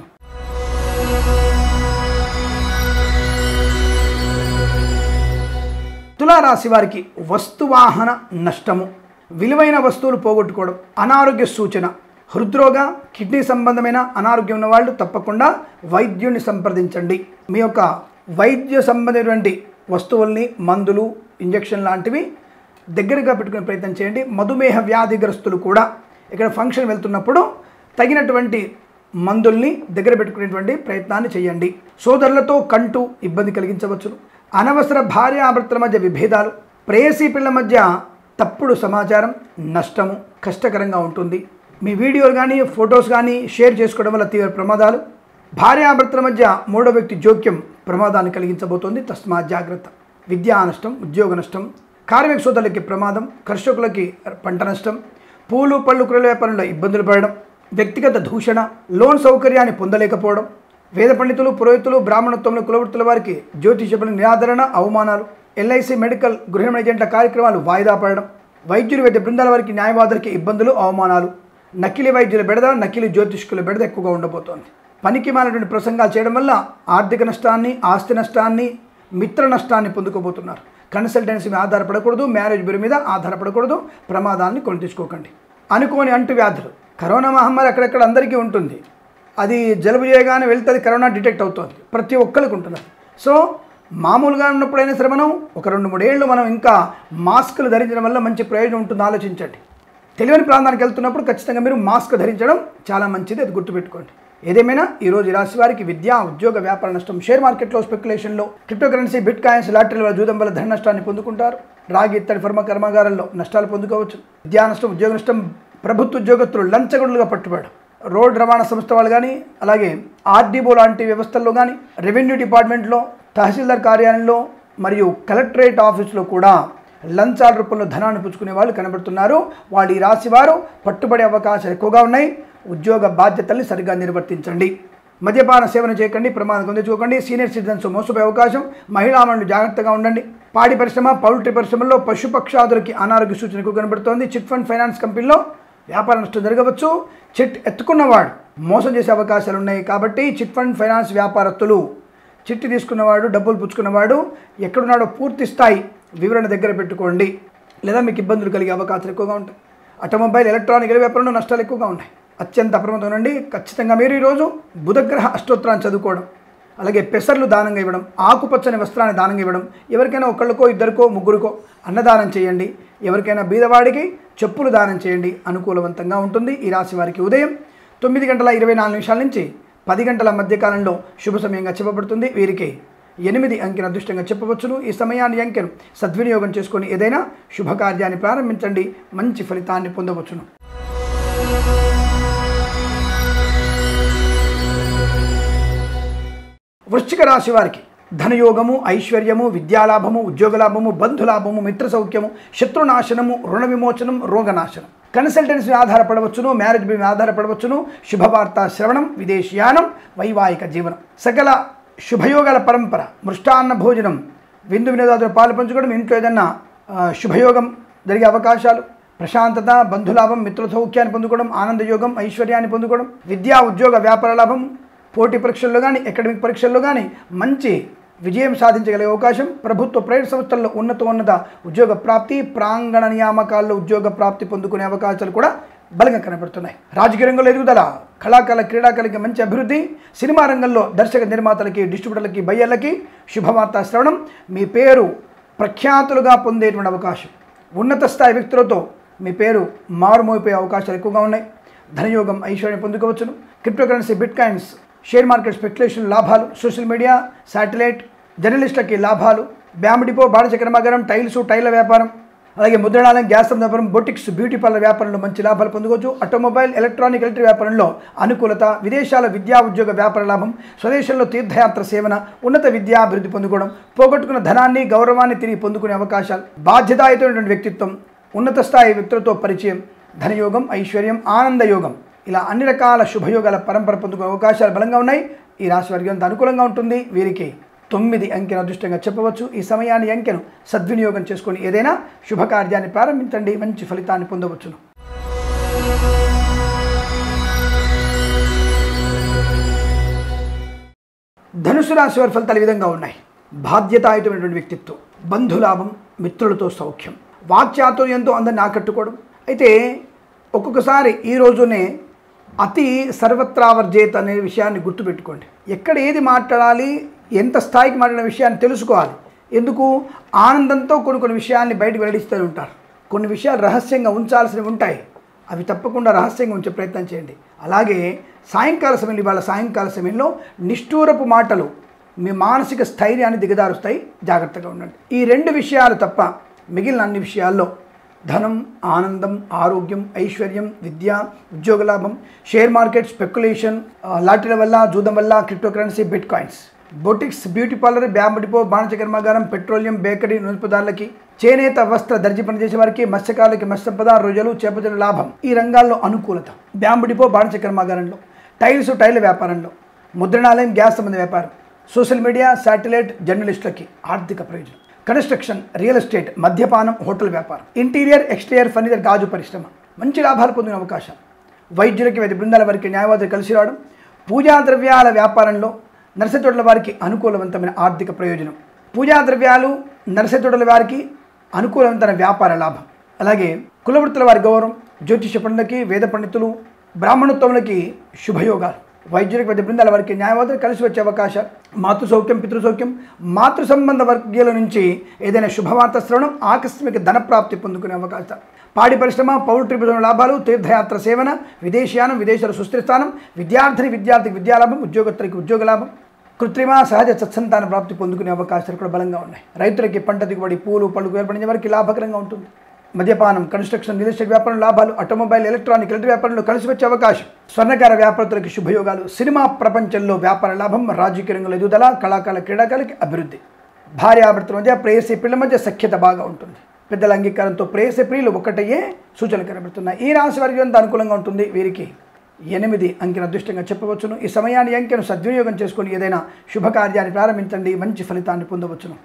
తులారాశి వారికి వస్తువాహన నష్టము, విలువైన వస్తువులు పోగొట్టుకోవడం, అనారోగ్య సూచన, హృద్రోగ, కిడ్నీ సంబంధమైన అనారోగ్యం ఉన్న వాళ్ళు తప్పకుండా వైద్యుని సంప్రదించండి. మీ యొక్క వైద్య సంబంధమైనటువంటి వస్తువుల్ని, మందులు, ఇంజెక్షన్ లాంటివి దగ్గరగా పెట్టుకునే ప్రయత్నం చేయండి. మధుమేహ వ్యాధిగ్రస్తులు కూడా ఇక్కడ ఫంక్షన్ వెళ్తున్నప్పుడు తగినటువంటి మందుల్ని దగ్గర పెట్టుకునేటువంటి ప్రయత్నాన్ని చేయండి. సోదరులతో కంటూ ఇబ్బంది కలిగించవచ్చును. అనవసర భార్యాభర్తల మధ్య విభేదాలు, ప్రేయసీ పిల్లల మధ్య తప్పుడు సమాచారం, నష్టము, కష్టకరంగా ఉంటుంది. మీ వీడియోలు కానీ ఫొటోస్ కానీ షేర్ చేసుకోవడం వల్ల తీవ్ర ప్రమాదాలు, భార్యాభర్తల మధ్య మూడో వ్యక్తి జోక్యం ప్రమాదాన్ని కలిగించబోతోంది. తస్మాత్ జాగ్రత్త. విద్యా నష్టం, ఉద్యోగ నష్టం, కార్మిక సోదరులకి ప్రమాదం, కర్షకులకి పంట నష్టం, పూలు పళ్ళు కూరల వ్యాపారంలో ఇబ్బందులు పడడం, వ్యక్తిగత దూషణ, లోన్ సౌకర్యాన్ని పొందలేకపోవడం, వేద పండితులు, పురోహితులు, బ్రాహ్మణత్వంలో కులవృత్తుల వారికి జ్యోతిష నిరాదరణ, అవమానాలు, ఎల్ఐసి, మెడికల్, గృహ ఏజెంట్ల కార్యక్రమాలు వాయిదా పడడం, వైద్యులు, వైద్య బృందాల వారికి, న్యాయవాదులకి ఇబ్బందులు, అవమానాలు, నకిలీ వైద్యుల బెడద, నకిలీ జ్యోతిష్కుల బెడద ఎక్కువగా ఉండబోతోంది. పనికి మాలినటువంటి ప్రసంగాలు చేయడం వల్ల ఆర్థిక నష్టాన్ని, ఆస్తి నష్టాన్ని, మిత్ర నష్టాన్ని పొందుకోబోతున్నారు. కన్సల్టెన్సీ మీద ఆధారపడకూడదు, మ్యారేజ్ బ్యూరో మీద ఆధారపడకూడదు, ప్రమాదాన్ని కొని తెచ్చుకోకండి. అనుకోని అంటువ్యాధులు, కరోనా మహమ్మారి అక్కడెక్కడ అందరికీ ఉంటుంది. అది జలుబు చేయగానే వెళ్తుంది, కరోనా డిటెక్ట్ అవుతుంది, ప్రతి ఒక్కరికి ఉంటుంది. సో మామూలుగా ఉన్నప్పుడైనా సరే మనం ఒక రెండు మూడేళ్ళు మనం ఇంకా మాస్కులు ధరించడం వల్ల మంచి ప్రయోజనం ఉంటుంది. ఆలోచించండి. తెలియని ప్రాంతానికి వెళ్తున్నప్పుడు ఖచ్చితంగా మీరు మాస్క్ ధరించడం చాలా మంచిది, అది గుర్తుపెట్టుకోండి. ఏదేమైనా ఈరోజు ఈ రాశి వారికి విద్యా, ఉద్యోగ, వ్యాపార నష్టం, షేర్ మార్కెట్లో స్పెక్యులేషన్లో, క్రిప్టో కరెన్సీ, బిట్ కాయిన్స్, లాటరీల వల్ల, జూదం వల్ల ధన నష్టాన్ని పొందుకుంటారు. రాగి, ఇత్తడి, ఫర్మ కర్మాగారాల్లో నష్టాలు పొందుకోవచ్చు. విద్యా నష్టం, ఉద్యోగ నష్టం, ప్రభుత్వ ఉద్యోగస్తులు లంచగొండలుగా పట్టుబడడం, రోడ్ రవాణా సంస్థ వాళ్ళు కానీ, అలాగే ఆర్డీఓ లాంటి వ్యవస్థల్లో కానీ, రెవెన్యూ డిపార్ట్మెంట్లో, తహసీల్దార్ కార్యాలయంలో మరియు కలెక్టరేట్ ఆఫీసులో కూడా లంచాల రూపంలో ధనాన్ని పుచ్చుకునే వాళ్ళు కనబడుతున్నారు. వాళ్ళు ఈ రాశి వారు పట్టుబడే అవకాశాలు ఎక్కువగా ఉన్నాయి. ఉద్యోగ బాధ్యతల్ని సరిగ్గా నిర్వర్తించండి. మద్యపాన సేవన చేయకండి, ప్రమాదం తెచ్చుకోకండి. సీనియర్ సిటిజన్స్ మోసపోయే అవకాశం, మహిళా మండలి జాగ్రత్తగా ఉండండి. పాడి పరిశ్రమ, పౌల్ట్రీ పరిశ్రమల్లో పశుపక్షాదులకి అనారోగ్య సూచన ఎక్కువ కనబడుతోంది. చిట్ ఫండ్ ఫైనాన్స్ కంపెనీలో వ్యాపార నష్టం జరగవచ్చు. చిట్ ఎత్తుకున్నవాడు మోసం చేసే అవకాశాలు ఉన్నాయి. కాబట్టి చిట్ ఫండ్ ఫైనాన్స్ వ్యాపారస్తులు, చిట్టి తీసుకున్నవాడు, డబ్బులు పుచ్చుకున్నవాడు ఎక్కడున్నాడో పూర్తి స్థాయి వివరణ దగ్గర పెట్టుకోండి, లేదా మీకు ఇబ్బందులు కలిగే అవకాశాలు ఎక్కువగా ఉంటాయి. ఆటోమొబైల్, ఎలక్ట్రానిక్ వ్యాపారంలో నష్టాలు ఎక్కువగా ఉన్నాయి. అత్యంత అప్రమత్తం ఉండండి. ఖచ్చితంగా మీరు ఈరోజు బుధగ్రహ అష్టోత్తరాన్ని చదువుకోవడం, అలాగే పెసర్లు దానంగా ఇవ్వడం, ఆకుపచ్చని వస్త్రాన్ని దానంగా ఇవ్వడం, ఎవరికైనా ఒకళ్ళకో ఇద్దరికో ముగ్గురికో అన్నదానం చేయండి, ఎవరికైనా బీదవాడికి చెప్పులు దానం చేయండి, అనుకూలవంతంగా ఉంటుంది. ఈ రాశి వారికి ఉదయం తొమ్మిది గంటల ఇరవై నాలుగు నిమిషాల నుంచి పది గంటల మధ్యకాలంలో శుభ సమయంగా చెప్పబడుతుంది. వీరికి ఎనిమిది అంకెను అదృష్టంగా చెప్పవచ్చును. ఈ సమయాన్ని, అంకెను సద్వినియోగం చేసుకొని ఏదైనా శుభకార్యాన్ని ప్రారంభించండి, మంచి ఫలితాన్ని పొందవచ్చును. వృశ్చిక రాశి వారికి ధనయోగము, ఐశ్వర్యము, విద్యాలాభము, ఉద్యోగలాభము, బంధులాభము, మిత్ర సౌఖ్యము, శత్రునాశనము, రుణ విమోచనం, రోగనాశనం. కన్సల్టెన్సీ ఆధారపడవచ్చును, మ్యారేజ్ మీద ఆధారపడవచ్చును, శుభవార్త శ్రవణం, విదేశీయానం, వైవాహిక జీవనం, సకల శుభయోగాల పరంపర, మృష్టాన్న భోజనం, విందు వినోదాదులు పాలు పంచుకోవడం, ఇంట్లో ఏదన్నా శుభయోగం జరిగే అవకాశాలు, ప్రశాంతత, బంధులాభం, మిత్ర సౌఖ్యాన్ని పొందుకోవడం, ఆనందయోగం, ఐశ్వర్యాన్ని పొందుకోవడం, విద్యా ఉద్యోగ వ్యాపార లాభం, పోటీ పరీక్షల్లో కానీ అకాడమిక్ పరీక్షల్లో కానీ మంచి విజయం సాధించగలిగే అవకాశం, ప్రభుత్వ ప్రైవేట్ సంస్థల్లో ఉన్నత ఉన్నత ఉద్యోగ ప్రాప్తి, ప్రాంగణ నియామకాల్లో ఉద్యోగ ప్రాప్తి పొందుకునే అవకాశాలు కూడా బలంగా కనబడుతున్నాయి. రాజకీయ రంగంలో ఎదుగుదల, కళాకాల క్రీడాకారులకి మంచి అభివృద్ధి, సినిమా రంగంలో దర్శక నిర్మాతలకి, డిస్ట్రిబ్యూటర్లకి, బయ్యర్లకి శుభవార్త శ్రవణం, మీ పేరు ప్రఖ్యాతులుగా పొందేటువంటి అవకాశం, ఉన్నత స్థాయి వ్యక్తులతో మీ పేరు మారుమోగిపోయే అవకాశాలు ఎక్కువగా ఉన్నాయి. ధనయోగం, ఐశ్వర్యం పొందుకోవచ్చును. Cryptocurrency, bit coins, share market speculation లాభాలు, సోషల్ మీడియా, శాటిలైట్ జర్నలిస్టులకి లాభాలు, బ్యాంబు డిపో, బాణస కర్మాగారం, టైల్స్, టైర్ల వ్యాపారం, అలాగే ముద్రణాలయం, గ్యాస్ వ్యాపారం, బొటిక్స్, బ్యూటీ పార్లర్ వ్యాపారంలో మంచి లాభాలు పొందుకోవచ్చు. ఆటోమొబైల్, ఎలక్ట్రానిక్, ఎలక్ట్రిక్ వ్యాపారంలో అనుకూలత, విదేశాల విద్యా ఉద్యోగ వ్యాపార లాభం, స్వదేశంలో తీర్థయాత్ర సేవన, ఉన్నత విద్యా అభివృద్ధి పొందుకోవడం, పోగొట్టుకున్న ధనాన్ని, గౌరవాన్ని తిరిగి పొందుకునే అవకాశాలు, బాధ్యతాయుతమైనటువంటి వ్యక్తిత్వం, ఉన్నత స్థాయి వ్యక్తులతో పరిచయం, ధనయోగం, ఐశ్వర్యం, ఆనందయోగం, ఇలా అన్ని రకాల శుభయోగాల పరంపర పొందుకునే అవకాశాలు బలంగా ఉన్నాయి. ఈ రాశి వారికి అంత అనుకూలంగా ఉంటుంది. వీరికి తొమ్మిది అంకెను అదృష్టంగా చెప్పవచ్చు. ఈ సమయాన్ని అంకెను సద్వినియోగం చేసుకొని ఏదైనా శుభకార్యాన్ని ప్రారంభించండి, మంచి ఫలితాన్ని పొందవచ్చును. ధనుసు రాశి వారి ఫలితాలు ఈ విధంగా ఉన్నాయి. బాధ్యతాయుతమైనటువంటి వ్యక్తిత్వం, బంధులాభం, మిత్రులతో సౌఖ్యం, వాక్చాతుర్యంతో అందరిని ఆకట్టుకోవడం. అయితే ఒక్కొక్కసారి ఈ రోజునే అతి సర్వత్రా వర్జేత్ అనే విషయాన్ని గుర్తుపెట్టుకోండి. ఎక్కడ ఏది మాట్లాడాలి, ఎంత స్థాయికి మాట్లాడిన విషయాన్ని తెలుసుకోవాలి. ఎందుకు? ఆనందంతో కొన్ని కొన్ని విషయాన్ని బయటకు వెల్లడిస్తూ ఉంటారు. కొన్ని విషయాలు రహస్యంగా ఉంచాల్సినవి ఉంటాయి, అవి తప్పకుండా రహస్యంగా ఉంచే ప్రయత్నం చేయండి. అలాగే సాయంకాల సమయంలో, ఇవాళ సాయంకాల సమయంలో నిష్ఠూరపు మాటలు మీ మానసిక స్థైర్యాన్ని దిగదారుస్తాయి, జాగ్రత్తగా ఉండండి. ఈ రెండు విషయాలు తప్ప మిగిలిన అన్ని విషయాల్లో ధనం, ఆనందం, ఆరోగ్యం, ఐశ్వర్యం, విద్య, ఉద్యోగ లాభం, షేర్ మార్కెట్, స్పెక్యులేషన్, లాటరీల వల్ల, జూదం వల్ల, cryptocurrency, bit coins, boutiques, beauty parlour, bamboo depot, బాణస కర్మాగారం, పెట్రోలియం, బేకరీ, నూనె పదార్థాలకి, చేనేత, వస్త్ర, దర్జీ పనిచేసే వారికి, మత్స్యకారులకి, మత్స్య సంపద, రొయ్యలు, చేపల లాభం, ఈ రంగాల్లో అనుకూలత. బ్యాంబు డిపో, బాణస కర్మాగారంలో, టైల్స్, టైర్ల వ్యాపారంలో, ముద్రణాలయం, గ్యాస్ సంబంధ వ్యాపారం, సోషల్ మీడియా, శాటిలైట్ జర్నలిస్టులకి ఆర్థిక ప్రయోజనం, కన్స్ట్రక్షన్, రియల్ ఎస్టేట్, మద్యపానం, హోటల్ వ్యాపారం, ఇంటీరియర్, ఎక్స్టీరియర్ ఫర్నిచర్, గాజు పరిశ్రమ, మంచి లాభాలు పొందిన అవకాశం. వైద్యులకి, వైద్య బృందాల వారికి, న్యాయవాదులు కలిసి రావడం, పూజా ద్రవ్యాల వ్యాపారంలో నర్సతోటల వారికి అనుకూలవంతమైన ఆర్థిక ప్రయోజనం, పూజా ద్రవ్యాలు, నర్సతోటల వారికి అనుకూలవంతమైన వ్యాపార లాభం. అలాగే కులవృత్తుల వారి గౌరవం, జ్యోతిష పండితులకి, వేద పండితులు, బ్రాహ్మణోత్తములకి శుభయోగాలు, వైద్యులకు, వైద్య బృందాల వారికి, న్యాయవాదులు కలిసి వచ్చే అవకాశాలు, మాతృ సౌఖ్యం, పితృ సౌఖ్యం, మాతృ సంబంధ వర్గీయుల నుంచి ఏదైనా శుభవార్త శ్రవణం, ఆకస్మిక ధనప్రాప్తి పొందుకునే అవకాశాలు, పాడి పరిశ్రమ, పౌల్ట్రీ పరిశ్రమ లాభాలు, తీర్థయాత్ర సేవన, విదేశీయానం, విదేశాల సుస్థిరస్థానం, విద్యార్థిని విద్యార్థికి విద్యాలాభం, ఉద్యోగస్తులకి ఉద్యోగ లాభం, కృత్రిమ, సహజ సత్సంతాన ప్రాప్తి పొందుకునే అవకాశాలు కూడా బలంగా ఉన్నాయి. రైతులకి పంట దిగుబడి, పూలు పళ్ళు ఏర్పడిన వారికి లాభకరంగా ఉంటుంది. మద్యపానం, కన్స్ట్రక్షన్, రియల్ ఎస్టేట్ వ్యాపారం లాభాలు, ఆటోమొబైల్, ఎలక్ట్రానిక్, ఎలక్ట్రిక్ వ్యాపారంలో కలిసి వచ్చే అవకాశం, స్వర్ణకార వ్యాపారస్తులకి శుభయోగాలు, సినిమా ప్రపంచంలో వ్యాపార లాభం, రాజకీయ రంగంలో ఎదుగుదల, కళాకారుల క్రీడాకారులకి అభివృద్ధి, భార్యాభర్తల మధ్య, ప్రేయసి పిల్లల మధ్య సఖ్యత బాగా ఉంటుంది. పెద్దల అంగీకారంతో ప్రేయసి ప్రియులు ఒకటయ్యే సూచనలు కనబడుతున్నాయి. ఈ రాశి వారికి అంత అనుకూలంగా ఉంటుంది. వీరికి ఎనిమిది అంకెను అదృష్టంగా చెప్పవచ్చును. ఈ సమయాన్ని అంకెను సద్వినియోగం చేసుకొని ఏదైనా శుభకార్యాన్ని ప్రారంభించండి, మంచి ఫలితాన్ని పొందవచ్చును.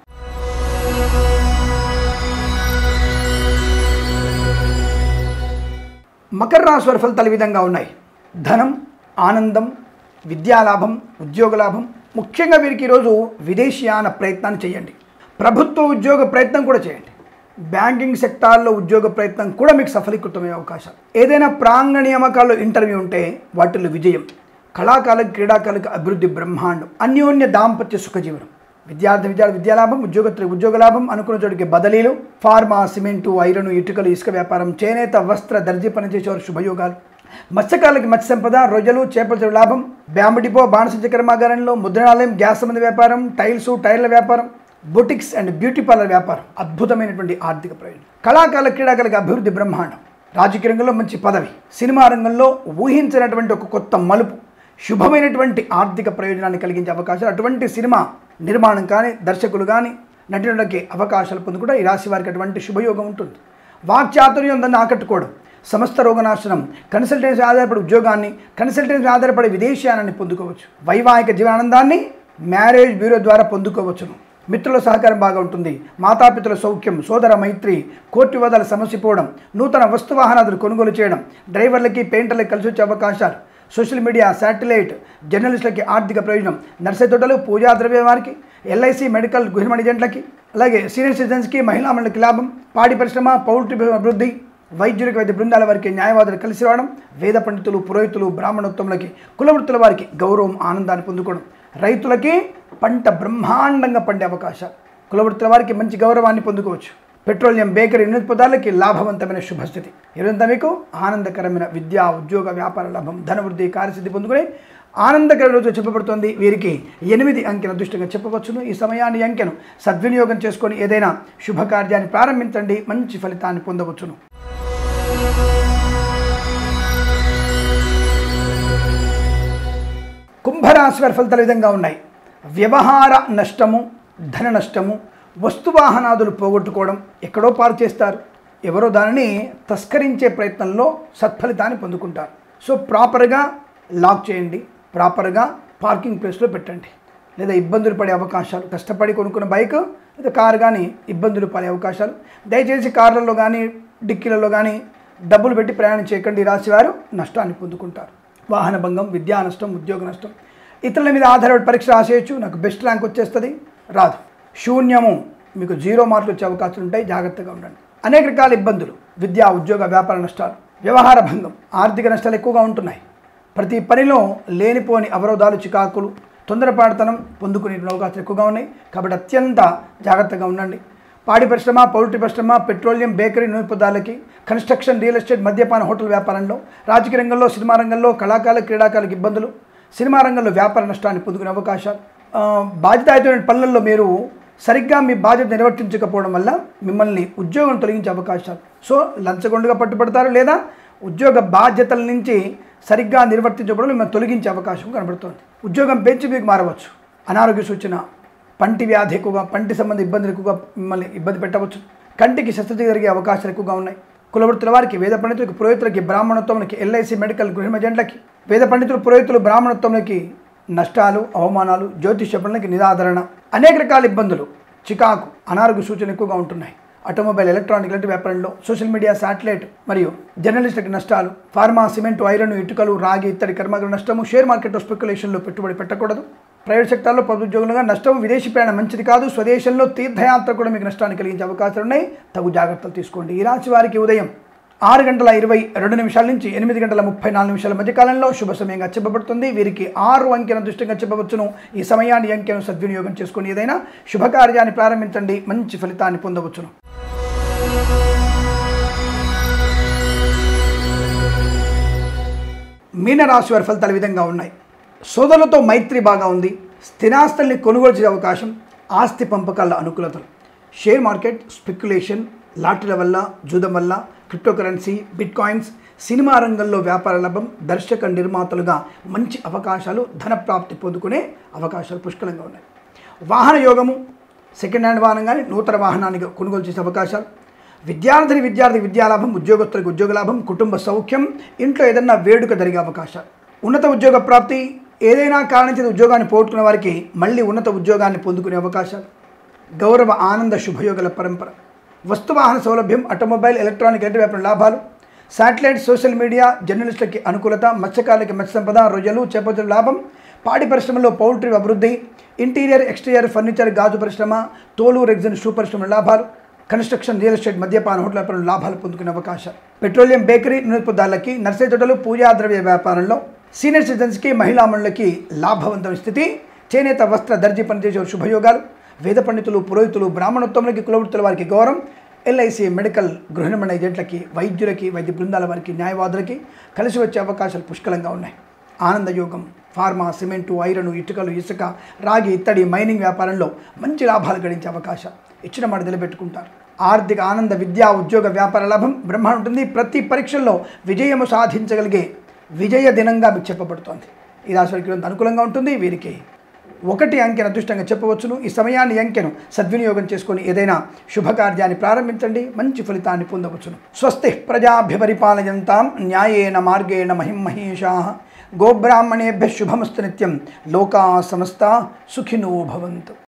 మకర రాశి వారి ఫలితాలు ఈ విధంగా ఉన్నాయి. ధనం, ఆనందం, విద్యాలాభం, ఉద్యోగ లాభం. ముఖ్యంగా వీరికి ఈరోజు విదేశీయాన ప్రయత్నాన్ని చేయండి. ప్రభుత్వ ఉద్యోగ ప్రయత్నం కూడా చేయండి. బ్యాంకింగ్ సెక్టార్లో ఉద్యోగ ప్రయత్నం కూడా మీకు సఫలీకృతమయ్యే అవకాశాలు. ఏదైనా ప్రాంగణ నియామకాల్లో ఇంటర్వ్యూ ఉంటే వాటిలో విజయం. కళాకారులకు, క్రీడాకారులకు అభివృద్ధి బ్రహ్మాండం. అన్యోన్య దాంపత్య సుఖజీవనం. విద్యార్థి విద్యార్థి విద్యాలాభం, ఉద్యోగస్తులకు ఉద్యోగ లాభం, అనుకున్న చోటికి బదిలీలు, ఫార్మా, సిమెంటు, ఐరను, ఇటుకలు, ఇసుక వ్యాపారం, చేనేత, వస్త్ర, దర్జీ పనిచేసేవారు శుభయోగాలు. మత్స్యకారులకి మత్స్య సంపద, రొయ్యలు, చేపల లాభం, బ్యాంబు డిపో, బాణస కర్మాగారంలో, ముద్రణాలయం, గ్యాస్ సంబంధ వ్యాపారం, టైల్స్, టైర్ల వ్యాపారం, బొటిక్స్ అండ్ బ్యూటీ పార్లర్ వ్యాపారం, అద్భుతమైనటువంటి ఆర్థిక ప్రయోజనం. కళాకారుల క్రీడాకారులకు అభివృద్ధి బ్రహ్మాండం. రాజకీయ రంగంలో మంచి పదవి, సినిమా రంగంలో ఊహించినటువంటి ఒక కొత్త మలుపు, శుభమైనటువంటి ఆర్థిక ప్రయోజనాన్ని కలిగించే అవకాశాలు. అటువంటి సినిమా నిర్మాణం కానీ దర్శకులు కానీ నటులకి అవకాశాలు పొందుకుంటే ఈ రాశి వారికి అటువంటి శుభయోగం ఉంటుంది. వాక్చాతుర్యం దాన్ని ఆకట్టుకోవడం, సమస్త రోగనాశనం, కన్సల్టెన్సీ ఆధారపడే ఉద్యోగాన్ని, కన్సల్టెన్సీ ఆధారపడే విదేశీయానాన్ని పొందుకోవచ్చు. వైవాహిక జీవనానందాన్ని మ్యారేజ్ బ్యూరో ద్వారా పొందుకోవచ్చును. మిత్రుల సహకారం బాగా ఉంటుంది. మాతాపితల సౌఖ్యం, సోదర మైత్రి, కోర్టు వివాదాల సమస్య పోవడం, నూతన వస్తు వాహనాదులు కొనుగోలు చేయడం, డ్రైవర్లకి పెయింటర్లకి కలిసి వచ్చే అవకాశాలు, సోషల్ మీడియా, శాటిలైట్, జర్నలిస్టులకి ఆర్థిక ప్రయోజనం, నర్సరీ తోటలు, పూజా ద్రవ్య వారికి, ఎల్ఐసి మెడికల్ గృహిణి ఏజెంట్లకి, అలాగే సీనియర్ సిటిజన్స్కి, మహిళా మండలికి లాభం, పాడి పరిశ్రమ, పౌల్ట్రీ అభివృద్ధి, వైద్యులకు వైద్య బృందాల వారికి న్యాయవాదులు కలిసి రావడం, వేద పండితులు, పురోహితులు, బ్రాహ్మణోత్తములకి, కులవృత్తుల వారికి గౌరవం, ఆనందాన్ని పొందుకోవడం, రైతులకి పంట బ్రహ్మాండంగా పండే అవకాశాలు, కులవృత్తుల వారికి మంచి గౌరవాన్ని పొందుకోవచ్చు. Petroleum, bakery, నిరుత్పదాలకి లాభవంతమైన శుభస్థితి. ఇదంతా మీకు ఆనందకరమైన విద్యా, ఉద్యోగ, వ్యాపార లాభం, ధనవృద్ధి, కార్యసిద్ధి పొందుకునే ఆనందకరమైన రోజు చెప్పబడుతోంది. వీరికి ఎనిమిది అంకెను అదృష్టంగా చెప్పవచ్చును. ఈ సమయాన్ని అంకెను సద్వినియోగం చేసుకొని ఏదైనా శుభకార్యాన్ని ప్రారంభించండి, మంచి ఫలితాన్ని పొందవచ్చును. కుంభరాశి వారి ఫలితాలు విధంగా ఉన్నాయి. వ్యవహార నష్టము, ధన నష్టము, వస్తువాహనాదులు పోగొట్టుకోవడం, ఎక్కడో పారు చేస్తారు, ఎవరో దానిని తస్కరించే ప్రయత్నంలో సత్ఫలితాన్ని పొందుకుంటారు. సో ప్రాపర్గా లాక్ చేయండి, ప్రాపర్గా పార్కింగ్ ప్లేస్లో పెట్టండి. లేదా ఇబ్బందులు పడే అవకాశాలు, కష్టపడి కొనుక్కున్న బైక్ లేదా కారు కానీ ఇబ్బందులు పడే అవకాశాలు. దయచేసి కార్లలో కానీ డిక్కీలలో కానీ డబ్బులు పెట్టి ప్రయాణం చేయకండి. రాశివారు నష్టాన్ని పొందుకుంటారు. వాహన భంగం, విద్యా నష్టం, ఉద్యోగ నష్టం, ఇతరుల మీద ఆధారపడి పరీక్ష రాసేయచ్చు, నాకు బెస్ట్ ర్యాంక్ వచ్చేస్తుంది, రాదు. శూన్యము, మీకు జీరో మార్కులు వచ్చే అవకాశాలు ఉంటాయి, జాగ్రత్తగా ఉండండి. అనేక రకాల ఇబ్బందులు, విద్యా, ఉద్యోగ, వ్యాపార నష్టాలు, వ్యవహార భంగం, ఆర్థిక నష్టాలు ఎక్కువగా ఉంటున్నాయి. ప్రతి పనిలో లేనిపోని అవరోధాలు, చికాకులు, తొందరపాటుతనం పొందుకునే అవకాశాలు ఎక్కువగా ఉన్నాయి. కాబట్టి అత్యంత జాగ్రత్తగా ఉండండి. పాడి పరిశ్రమ, పౌల్ట్రీ పరిశ్రమ, పెట్రోలియం, బేకరీ, నూనె పదార్థాలకి, కన్స్ట్రక్షన్, రియల్ ఎస్టేట్, మద్యపాన, హోటల్ వ్యాపారంలో, రాజకీయ రంగంలో, సినిమా రంగంలో, కళాకారుల, క్రీడాకారులకు ఇబ్బందులు, సినిమా రంగంలో వ్యాపార నష్టాన్ని పొందుకునే అవకాశాలు, బాధ్యతాయుతమైన పనులలో మీరు సరిగ్గా మీ బాధ్యత నిర్వర్తించకపోవడం వల్ల మిమ్మల్ని ఉద్యోగం తొలగించే అవకాశాలు. సో లంచగొండుగా పట్టుబడతారు, లేదా ఉద్యోగ బాధ్యతల నుంచి సరిగ్గా నిర్వర్తించకపోవడం మిమ్మల్ని తొలగించే అవకాశం కనబడుతుంది. ఉద్యోగం పెంచి మీకు మారవచ్చు. అనారోగ్య సూచన, పంటి వ్యాధి ఎక్కువగా, పంటి సంబంధ ఇబ్బందులు ఎక్కువగా మిమ్మల్ని ఇబ్బంది పెట్టవచ్చు. కంటికి శస్త్రచికిత్స జరిగే అవకాశాలు ఎక్కువగా ఉన్నాయి. కులవృత్తుల వారికి, వేద పండితులకి, పురోహితులకి, బ్రాహ్మణోత్తములకి, ఎల్ఐసి మెడికల్ గృహిణి ఏజెంట్లకి, వేద పండితులు, పురోహితులు, బ్రాహ్మణోత్తములకి నష్టాలు, అవమానాలు, జ్యోతిష్య పనులకి నిరాదరణ, అనేక రకాల ఇబ్బందులు, చికాకు, అనారోగ్య సూచనలు ఎక్కువగా ఉంటున్నాయి. ఆటోమొబైల్, ఎలక్ట్రానిక్, ఎలక్ట్రిక్ వ్యాపారంలో, సోషల్ మీడియా, శాటిలైట్ మరియు జర్నలిస్టులకు నష్టాలు, ఫార్మా, సిమెంటు, ఐరన్, ఇటుకలు, రాగి ఇత్తడి కర్మాగార నష్టము, షేర్ మార్కెట్లో స్పెక్యులేషన్లో పెట్టుబడి పెట్టకూడదు. ప్రైవేట్ సెక్టార్లో ప్రభుత్వ ఉద్యోగులుగా నష్టం, విదేశీ ప్రయాణం మంచిది కాదు. స్వదేశంలో తీర్థయాత్ర కూడా మీకు నష్టాన్ని కలిగించే అవకాశాలు ఉన్నాయి. తగు జాగ్రత్తలు తీసుకోండి. ఈ రాశి వారికి ఉదయం ఆరు గంటల ఇరవై రెండు నిమిషాల నుంచి ఎనిమిది గంటల ముప్పై నాలుగు నిమిషాల మధ్యకాలంలో శుభ సమయంగా చెప్పబడుతుంది. వీరికి ఆరు అంకెను దృష్టిగా చెప్పవచ్చును. ఈ సమయాన్ని అంకెను సద్వినియోగం చేసుకుని ఏదైనా శుభకార్యాన్ని ప్రారంభించండి, మంచి ఫలితాన్ని పొందవచ్చును. మీనరాశి వారి ఫలితాలు విధంగా ఉన్నాయి. సోదరులతో మైత్రి బాగా ఉంది. స్థిరాస్తుల్ని కొనుగోలు చేసే అవకాశం, ఆస్తి పంపకాల అనుకూలతలు, షేర్ మార్కెట్, స్పెక్యులేషన్, లాటరీల వల్ల, జూదం వల్ల, crypto currency, bit coins, cinema రంగంలో వ్యాపార లాభం, దర్శక నిర్మాతలుగా మంచి అవకాశాలు, ధన ప్రాప్తి పొందుకునే అవకాశాలు పుష్కలంగా ఉన్నాయి. వాహన యోగము, సెకండ్ హ్యాండ్ వాహనం కానీ నూతన వాహనాన్ని కొనుగోలు చేసే అవకాశాలు, విద్యార్థిని విద్యార్థి విద్యాలాభం, ఉద్యోగస్తులకు ఉద్యోగ లాభం, కుటుంబ సౌఖ్యం, ఇంట్లో ఏదన్నా వేడుక జరిగే అవకాశాలు, ఉన్నత ఉద్యోగ ప్రాప్తి, ఏదైనా కారణం చేత ఉద్యోగాన్ని పోగొట్టుకున్న వారికి మళ్ళీ ఉన్నత ఉద్యోగాన్ని పొందుకునే అవకాశాలు, గౌరవ, ఆనంద, శుభయోగాల పరంపర, వస్తువాహన సౌలభ్యం, ఆటోమొబైల్, ఎలక్ట్రానిక్, ఎలక్ట్రిక్ వ్యాపార లాభాలు, శాటిలైట్, సోషల్ మీడియా, జర్నలిస్టులకి అనుకూలత, మత్స్యకారులకి మత్స్య సంపద, రొయ్యలు, చేపల లాభం, పాడి పరిశ్రమలో పౌల్ట్రీ అభివృద్ధి, ఇంటీరియర్, ఎక్స్టీరియర్, ఫర్నిచర్, గాజు పరిశ్రమ, తోలు, రెగ్జిన్, షూ పరిశ్రమ లాభాలు, కన్స్ట్రక్షన్, రియల్ ఎస్టేట్, మద్యపాన, హోటల్ వ్యాపారం లాభాలు పొందుకునే అవకాశాలు, పెట్రోలియం, బేకరీ, నూనె పదార్థాలకి, నర్సరీ తోటలు, పూజా ద్రవ్య వ్యాపారంలో, సీనియర్ సిటిజన్స్కి, మహిళా మండలికి లాభవంతమైన స్థితి, చేనేత, వస్త్ర, దర్జీ పనిచేసే శుభయోగాలు, వేద పండితులు, పురోహితులు, బ్రాహ్మణోత్తములకి, కులవృత్తుల వారికి గౌరవం, ఎల్ఐసి మెడికల్ గృహిణి ఏజెంట్లకి, వైద్యులకి, వైద్య బృందాల వారికి, న్యాయవాదులకి కలిసి వచ్చే అవకాశాలు పుష్కలంగా ఉన్నాయి. ఆనందయోగం, ఫార్మా, సిమెంటు, ఐరన్, ఇటుకలు, ఇసుక, రాగి ఇత్తడి, మైనింగ్ వ్యాపారంలో మంచి లాభాలు గడించే అవకాశం, ఇచ్చిన మాట నిలబెట్టుకుంటారు. ఆర్థిక ఆనంద, విద్యా, ఉద్యోగ, వ్యాపార లాభం బ్రహ్మాండం ఉంటుంది. ప్రతి పరీక్షల్లో విజయము సాధించగలిగే విజయ దినంగా మీకు చెప్పబడుతోంది. ఈ రాశి వారికి అనుకూలంగా ఉంటుంది. వీరికి ఒకటి అంకెను అదృష్టంగా చెప్పవచ్చును. ఈ సమయాన్ని అంకెను సద్వినియోగం చేసుకొని ఏదైనా శుభకార్యాన్ని ప్రారంభించండి, మంచి ఫలితాన్ని పొందవచ్చును. స్వస్తి ప్రజాభ్య పరిపాలయంతాం న్యాయేన మార్గేణ మహిమహేషాః గోబ్రాహ్మణేభ్యः శుభమస్తు నిత్యం. లోకా సమస్తా సుఖినో భవంతు.